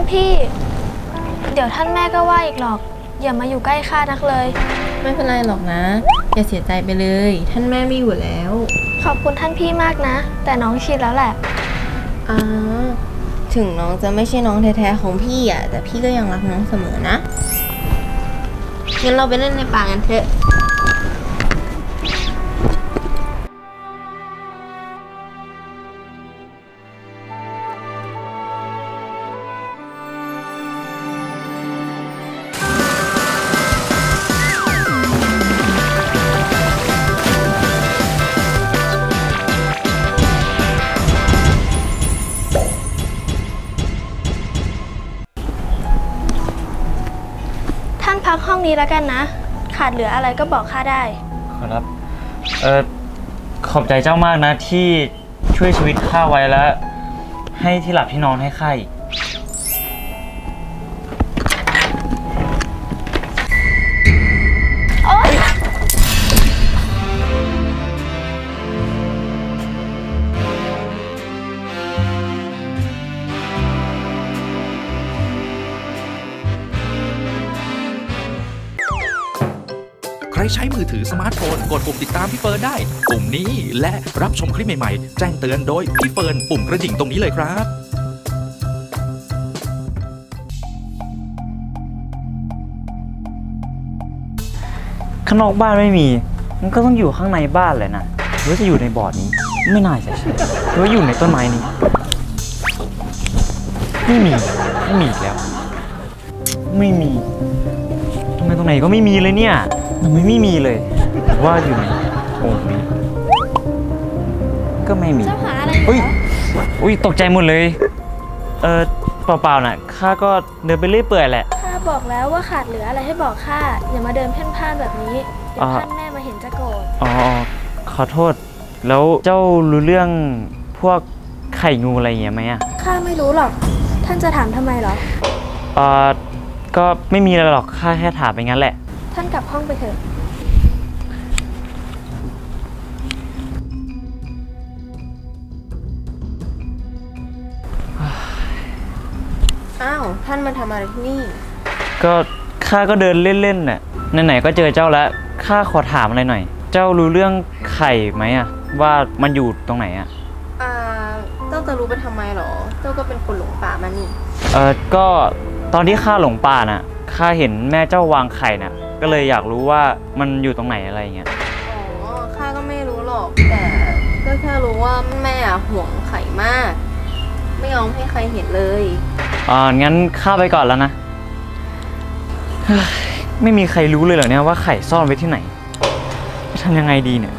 พี่เดี๋ยวท่านแม่ก็ว่าอีกหรอกอย่ามาอยู่ใกล้ข้านักเลยไม่เป็นไรหรอกนะอย่าเสียใจไปเลยท่านแม่ไม่อยู่แล้วขอบคุณท่านพี่มากนะแต่น้องชินแล้วแหละถึงน้องจะไม่ใช่น้องแท้ๆของพี่อ่ะแต่พี่ก็ยังรักน้องเสมอนะงั้นเราไปเล่นในป่ากันเถอะท่านพักห้องนี้แล้วกันนะขาดเหลืออะไรก็บอกข้าได้ครับขอบใจเจ้ามากนะที่ช่วยชีวิตข้าไว้แล้วให้ที่หลับที่นอนให้ข้าอีกใครใช้มือถือสมาร์ทโฟนกดปุ่มติดตามพี่เฟิร์นได้ปุ่มนี้และรับชมคลิปใหม่ๆแจ้งเตือนโดยพี่เฟิร์นปุ่มกระดิ่งตรงนี้เลยครับข้างนอกบ้านไม่มีมันก็ต้องอยู่ข้างในบ้านเลยนะหรือจะอยู่ในบ่อนี้ไม่น่าจะใช่หรืออยู่ในต้นไม้นี้ไม่มีอีกแล้วไม่มีทำไมตรงไหนก็ไม่มีเลยเนี่ยไม่มีเลยว่าอยู่ในโอ่งนี้ก็ไม่มีเจ้าหาอะไรอุ้ยตกใจหมดเลยเปล่าๆน่ะข้าก็เดินไปเรื่อยเปื่อยแหละข้าบอกแล้วว่าขาดเหลืออะไรให้บอกข้าอย่ามาเดินเพ่นพ่านแบบนี้เดี๋ยวท่านแม่มาเห็นจะโกรธขอโทษแล้วเจ้ารู้เรื่องพวกไข่งูอะไรอย่างเงี้ยไหมอ่ะข้าไม่รู้หรอกท่านจะถามทำไมหรอก็ไม่มีอะไรหรอกข้าแค่ถามไปงั้นแหละท่านกลับห้องไปเถอะอ้าวท่านมาทำอะไรที่นี่ก็ข้าก็เดินเล่นๆน่ะไหนๆก็เจอเจ้าแล้วข้าขอถามอะไรหน่อยเจ้ารู้เรื่องไข่ไหมอ่ะว่ามันอยู่ตรงไหนอ่ะเจ้าจะรู้ไปทำไมหรอเจ้าก็เป็นคนหลงป่ามานี่ก็ตอนที่ข้าหลงป่าน่ะข้าเห็นแม่เจ้าวางไข่น่ะก็เลยอยากรู้ว่ามันอยู่ตรงไหนอะไรเงี้ยข้าก็ไม่รู้หรอกแต่ก็แค่รู้ว่าแม่ห่วงไข่มากไม่ยอมให้ใครเห็นเลยงั้นข้าไปก่อนแล้วนะไม่มีใครรู้เลยเหรอเนี่ยว่าไข่ซ่อนไว้ที่ไหนจะทำยังไงดีเนี่ย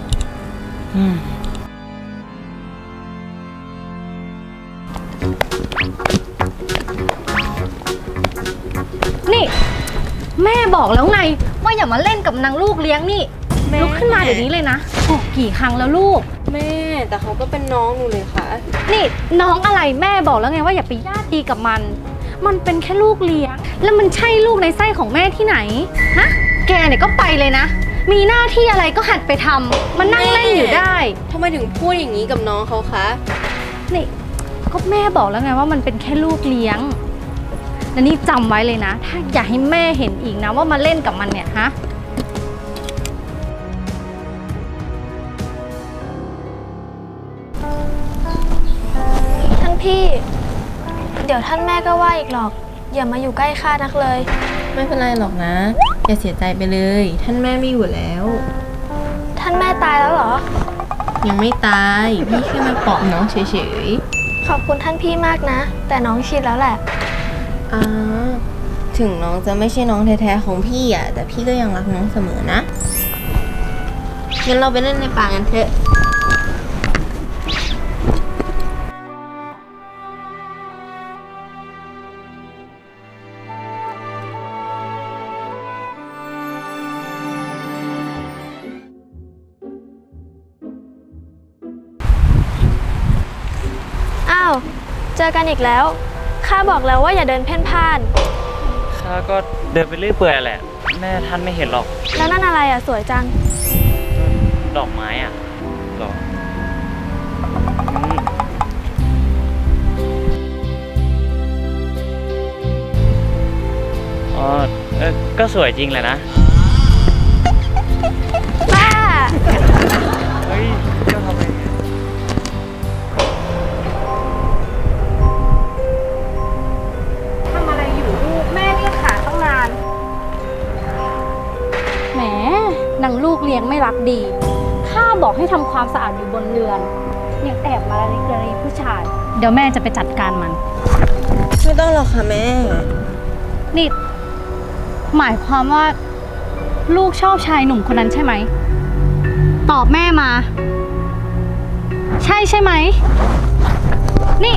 นี่แม่บอกแล้วไงว่าอย่ามาเล่นกับนางลูกเลี้ยงนี่ลุกขึ้นมาเดี๋ยวนี้เลยนะบอกกี่ครั้งแล้วลูกแม่แต่เขาก็เป็นน้องหนูเลยค่ะนี่น้องอะไรแม่บอกแล้วไงว่าอย่าไปญาติดีกับมันเป็นแค่ลูกเลี้ยงแล้วมันใช่ลูกในไส้ของแม่ที่ไหนฮะแกเนี่ยก็ไปเลยนะมีหน้าที่อะไรก็หัดไปทำมันนั่งเล่นอยู่ได้ทำไมถึงพูดอย่างนี้กับน้องเขาคะนี่ก็แม่บอกแล้วไงว่ามันเป็นแค่ลูกเลี้ยงแล้วนี่จำไว้เลยนะถ้าอย่าให้แม่เห็นอีกนะว่ามาเล่นกับมันเนี่ยฮะท่านพี่เดี๋ยวท่านแม่ก็ว่าอีกหรอกอย่ามาอยู่ใกล้ข้านักเลยไม่เป็นไรหรอกนะอย่าเสียใจไปเลยท่านแม่ไม่อยู่แล้วท่านแม่ตายแล้วเหรอยังไม่ตายพี่แค่มาปลอบน้องเฉยๆขอบคุณท่านพี่มากนะแต่น้องชินแล้วแหละถึงน้องจะไม่ใช่น้องแท้ๆของพี่อ่ะแต่พี่ก็ยังรักน้องเสมอนะงั้นเราไปเล่นในป่ากันเถอะเจอกันอีกแล้วข้าบอกแล้วว่าอย่าเดินเพ่นพ่านข้าก็เดินไปเรื่อยเปื่อยแหละแม่ท่านไม่เห็นหรอกแล้วนั่นอะไรสวยจังดอกไม้หรอก็สวยจริงแหละนะป้าเฮ้ยเจ้าทำอะไรเนี่ยทำอะไรอยู่ลูกแม่เรียกหาตั้งนาน แหมนางลูกเลี้ยงไม่รักดี ข้าบอกให้ทำความสะอาดอยู่บนเรือนยังแอบมาละลิกละลีผู้ชาย เดี๋ยวแม่จะไปจัดการมันไม่ต้องหรอกค่ะแม่นี่ หมายความว่า ลูกชอบชายหนุ่มคนนั้นใช่ไหม ตอบแม่มา ใช่ไหม นี่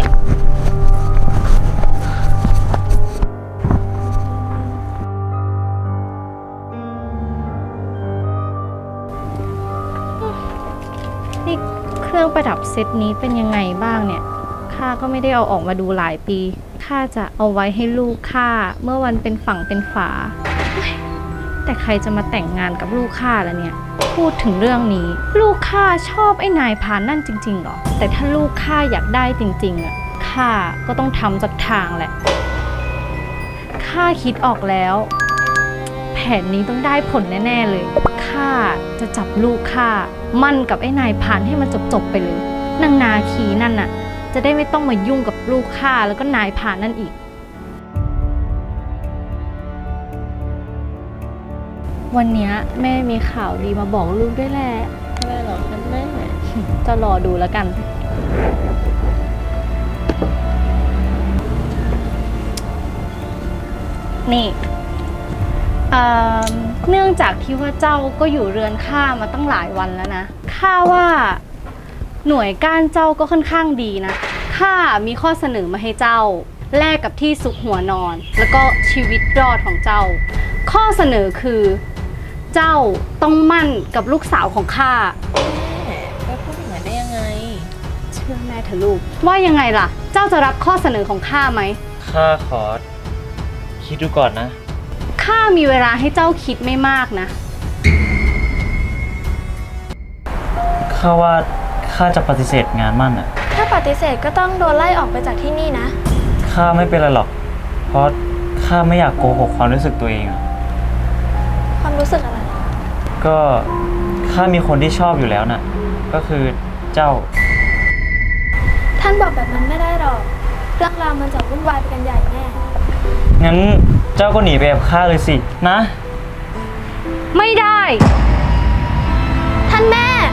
นี่เครื่องประดับเซตนี้เป็นยังไงบ้างเนี่ยข้าก็ไม่ได้เอาออกมาดูหลายปีข้าจะเอาไว้ให้ลูกข้าเมื่อวันเป็นฝั่งเป็นฝาเฮ้ยแต่ใครจะมาแต่งงานกับลูกข้าล่ะเนี่ยพูดถึงเรื่องนี้ ลูกข้าชอบไอ้นายพรานนั่นจริงๆหรอแต่ถ้าลูกข้าอยากได้จริงๆอ่ะข้าก็ต้องทำสักทางแหละข้าคิดออกแล้ว แผนนี้ต้องได้ผลแน่ๆเลยข้าจะจับลูกข้ามั่นกับไอ้นายพรานให้มันจบๆไปเลยนางนาคีนั่นน่ะจะได้ไม่ต้องมายุ่งกับลูกข้าแล้วก็นายพรานนั่นอีกวันนี้แม่มีข่าวดีมาบอกลูกด้วยแหละแม่หรอฉันแม่จะรอดูแล้วกันนี่เนื่องจากที่ว่าเจ้าก็อยู่เรือนข้ามาตั้งหลายวันแล้วนะข้าว่าหน่วยก้านเจ้าก็ค่อนข้างดีนะข้ามีข้อเสนอมาให้เจ้าแลกกับที่ซุกหัวนอนแล้วก็ชีวิตรอดของเจ้าข้อเสนอคือเจ้าต้องมั่นกับลูกสาวของข้าแม่พูดอย่างนั้นได้ยังไงเชื่อแม่เถอะลูกว่ายังไงล่ะเจ้าจะรับข้อเสนอของข้าไหมข้าขอคิดดูก่อนนะข้ามีเวลาให้เจ้าคิดไม่มากนะข้าว่าข้าจะปฏิเสธงานมั่นอ่ะถ้าปฏิเสธก็ต้องโดนไล่ออกไปจากที่นี่นะข้าไม่เป็นไรหรอกเพราะข้าไม่อยากโกหกความรู้สึกตัวเองอ่ะความรู้สึกอะไรก็ข้ามีคนที่ชอบอยู่แล้วน่ะก็คือเจ้าท่านบอกแบบนั้นไม่ได้หรอกเรื่องราวมันจะวุ่นวายไปกันใหญ่แน่งั้นเจ้าก็หนีไปกับข้าเลยสินะไม่ได้ท่านแม่